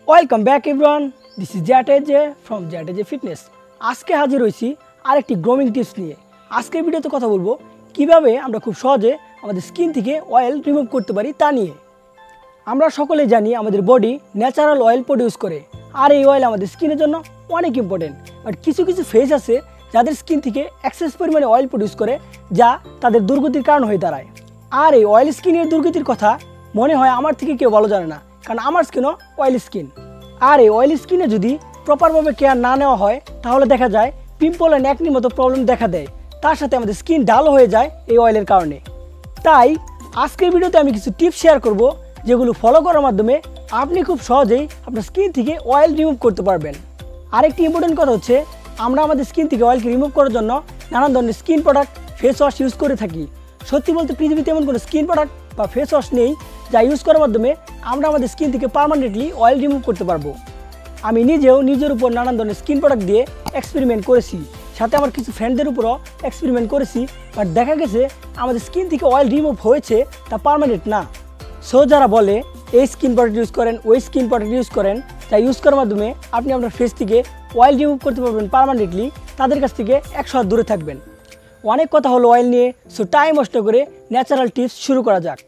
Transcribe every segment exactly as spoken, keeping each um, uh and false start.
Welcome back everyone, this is জ্যাটেজে from জ্যাটেজে fitness. আজকে হাজির হয়েছি আরেকটি গ্রোমিং টিপস নিয়ে। আজকের ভিডিওতে কথা বলবো কিভাবে আমরা খুব সহজে আমাদের স্কিন থেকে অয়েল রিমুভ করতে পারি তা নিয়ে। আমরা সকলেই জানি আমাদের বডি ন্যাচারাল অয়েল প্রডিউস করে, আর এই অয়েল আমাদের স্কিনের জন্য অনেক ইম্পর্টেন্ট। বাট কিছু কিছু ফেস আছে যাদের স্কিন থেকে এক্সেস পরিমাণে অয়েল প্রডিউস করে, যা তাদের দুর্গতির কারণ হয়ে দাঁড়ায়। আর এই অয়েল স্কিনের দুর্গতির কথা মনে হয় আমার থেকে কেউ ভালো জানে না, কারণ আমার স্কিনও অয়েল স্কিন। আর এই অয়েল স্কিনে যদি প্রপারভাবে কেয়ার না নেওয়া হয় তাহলে দেখা যায় পিম্পল অ্যান্ড অ্যাকনির মতো প্রবলেম দেখা দেয়। তার সাথে আমাদের স্কিন ডাল হয়ে যায় এই অয়েলের কারণে। তাই আজকের ভিডিওতে আমি কিছু টিপস শেয়ার করব, যেগুলো ফলো করার মাধ্যমে আপনি খুব সহজেই আপনার স্কিন থেকে অয়েল রিমুভ করতে পারবেন। আরেকটি ইম্পর্টেন্ট কথা হচ্ছে, আমরা আমাদের স্কিন থেকে অয়েলকে রিমুভ করার জন্য নানান ধরনের skin product, face wash use করে থাকি। সত্যি বলতে পৃথিবীতে এমন কোনো স্কিন প্রোডাক্ট বা ফেস ওয়াশ নেই যা ইউজ করার মাধ্যমে আমরা আমাদের স্কিন থেকে পার্মানেন্টলি অয়েল রিমুভ করতে পারবো। আমি নিজেও নিজের উপর নানান ধরনের স্কিন প্রোডাক্ট দিয়ে এক্সপেরিমেন্ট করেছি, সাথে আমার কিছু ফ্রেন্ডদের উপরও এক্সপেরিমেন্ট করেছি। বাট দেখা গেছে আমাদের স্কিন থেকে অয়েল রিমুভ হয়েছে, তা পার্মানেন্ট না। সো যারা বলে এই স্কিন প্রোডাক্ট ইউজ করেন, ওই স্কিন প্রোডাক্ট ইউজ করেন, তা ইউজ করার মাধ্যমে আপনি আপনার ফেস থেকে অয়েল রিমুভ করতে পারবেন পার্মানেন্টলি, তাদের কাছ থেকে একশো হাত দূরে থাকবেন। অনেক কথা হলো অয়েল নিয়ে, সো টাইম নষ্ট করে ন্যাচারাল টিপস শুরু করা যাক।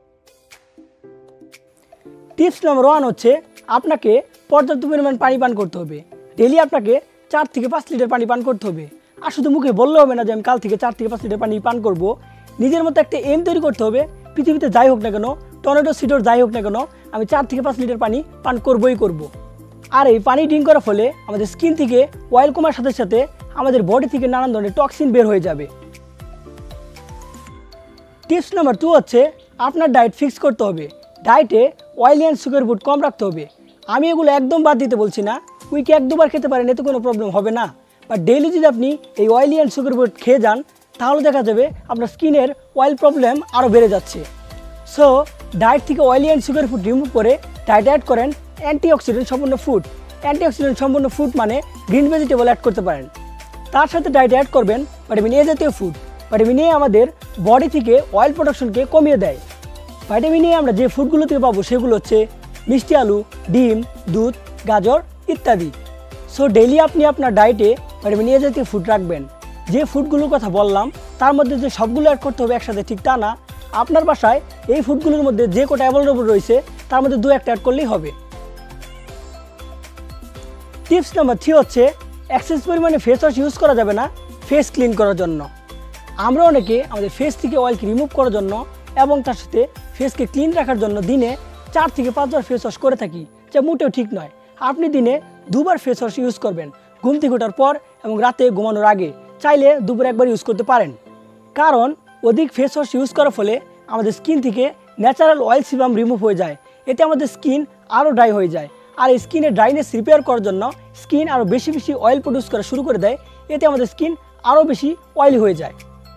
টিপস নম্বর ওয়ান হচ্ছে, আপনাকে পর্যাপ্ত পরিমাণ পানি পান করতে হবে। ডেলি আপনাকে চার থেকে পাঁচ লিটার পানি পান করতে হবে। আর শুধু মুখে বললে হবে না যে আমি কাল থেকে চার থেকে পাঁচ লিটার পানি পান করব। নিজের মতো একটা এম তৈরি করতে হবে, পৃথিবীতে যাই হোক না কেন, টর্নেডো সিডর যাই হোক না কেন, আমি চার থেকে পাঁচ লিটার পানি পান করবই করব। আর এই পানি ড্রিঙ্ক করার ফলে আমাদের স্কিন থেকে অয়েল কমার সাথে সাথে আমাদের বডি থেকে নানান ধরনের টক্সিন বের হয়ে যাবে। টিপস নাম্বার টু হচ্ছে, আপনার ডায়েট ফিক্স করতে হবে। ডায়েটে অয়েলি অ্যান্ড সুগার ফুড কম রাখতে হবে। আমি এগুলো একদম বাদ দিতে বলছি না, উইকে এক দুবার খেতে পারেন, এতে কোনো প্রবলেম হবে না। বাট ডেইলি যদি আপনি এই অয়েলি অ্যান্ড সুগার ফুড খেয়ে যান তাহলে দেখা যাবে আপনার স্কিনের অয়েল প্রবলেম আরও বেড়ে যাচ্ছে। সো ডায়েট থেকে oily and sugar food remove করে ডায়েট অ্যাড করেন অ্যান্টিঅক্সিডেন্ট সম্পূর্ণ ফুড। অ্যান্টিঅক্সিডেন্ট সম্পূর্ণ ফুড মানে গ্রিন ভেজিটেবল অ্যাড করতে পারেন। তার সাথে ডায়েট অ্যাড করবেন ভিটামিন এ জাতীয় ফুড। ভিটামিন এ আমাদের বডি থেকে অয়েল প্রোডাকশনকে কমিয়ে দেয়। ভিটামিন এ আমরা যে ফুডগুলো থেকে পাবো সেগুলো হচ্ছে মিষ্টি আলু, ডিম, দুধ, গাজর ইত্যাদি। সো ডেইলি আপনি আপনার ডায়েটে ভিটামিন এ জাতীয় ফুড রাখবেন। যে ফুডগুলোর কথা বললাম তার মধ্যে যে সবগুলো অ্যাড করতে হবে একসাথে ঠিক তা না। আপনার বাসায় এই ফুডগুলোর মধ্যে যে কটা অ্যাভেলেবল রয়েছে তার মধ্যে দু একটা অ্যাড করলেই হবে। টিপস নাম্বার থ্রি হচ্ছে, এক্সেস পরিমাণে ফেস ওয়াশ ইউজ করা যাবে না ফেস ক্লিন করার জন্য। আমরা অনেকে আমাদের ফেস থেকে অয়েলকে রিমুভ করার জন্য এবং তার সাথে ফেসকে ক্লিন রাখার জন্য দিনে চার থেকে পাঁচবার ফেস ওয়াশ করে থাকি, যা মোটেও ঠিক নয়। আপনি দিনে দুবার ফেস ওয়াশ ইউজ করবেন, ঘুম থেকে ওঠার পর এবং রাতে ঘুমানোর আগে। চাইলে দুপুরে একবার ইউজ করতে পারেন, কারণ অধিক ফেস ওয়াশ ইউজ করার ফলে আমাদের স্কিন থেকে ন্যাচারাল অয়েল সিবাম রিমুভ হয়ে যায়। এতে আমাদের স্কিন আরও ড্রাই হয়ে যায়, আর এই স্কিনের ড্রাইনেস রিপেয়ার করার জন্য স্কিন আরও বেশি বেশি অয়েল প্রডিউস করা শুরু করে দেয়। এতে আমাদের স্কিন আরও বেশি অয়েলি হয়ে যায়।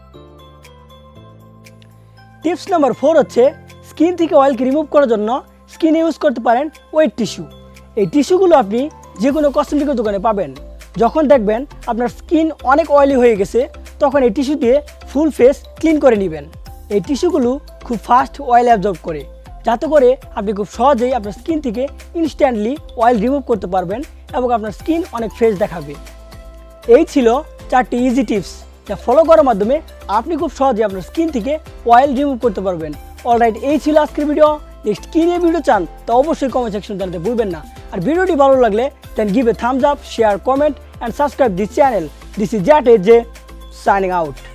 টিপস নাম্বার ফোর হচ্ছে, স্কিন থেকে অয়েলকে রিমুভ করার জন্য স্কিনে ইউজ করতে পারেন ওয়েট টিস্যু। এই টিস্যুগুলো আপনি যে কোনো কসমেটিকের দোকানে পাবেন। যখন দেখবেন আপনার স্কিন অনেক অয়েলি হয়ে গেছে, তখন এই টিস্যু দিয়ে ফুল ফেস ক্লিন করে নেবেন। এই টিস্যুগুলো খুব ফাস্ট অয়েল অ্যাবজর্ব করে, যাতে করে আপনি খুব সহজেই আপনার স্কিন থেকে ইনস্ট্যান্টলি অয়েল রিমুভ করতে পারবেন এবং আপনার স্কিন অনেক ফ্রেশ দেখাবে। এই ছিল চারটি ইজি টিপস, যা ফলো করার মাধ্যমে আপনি খুব সহজে আপনার স্কিন থেকে অয়েল রিমুভ করতে পারবেন। অলরাইট, এই ছিল আজকের ভিডিও। নেক্সট কী নিয়ে ভিডিও চান তা অবশ্যই কমেন্ট সেকশন জানাতে ভুলবেন না। আর ভিডিওটি ভালো লাগলে then give a thumbs up, share, comment and subscribe this channel. This is জ্যাটেজে সাইনিং আউট।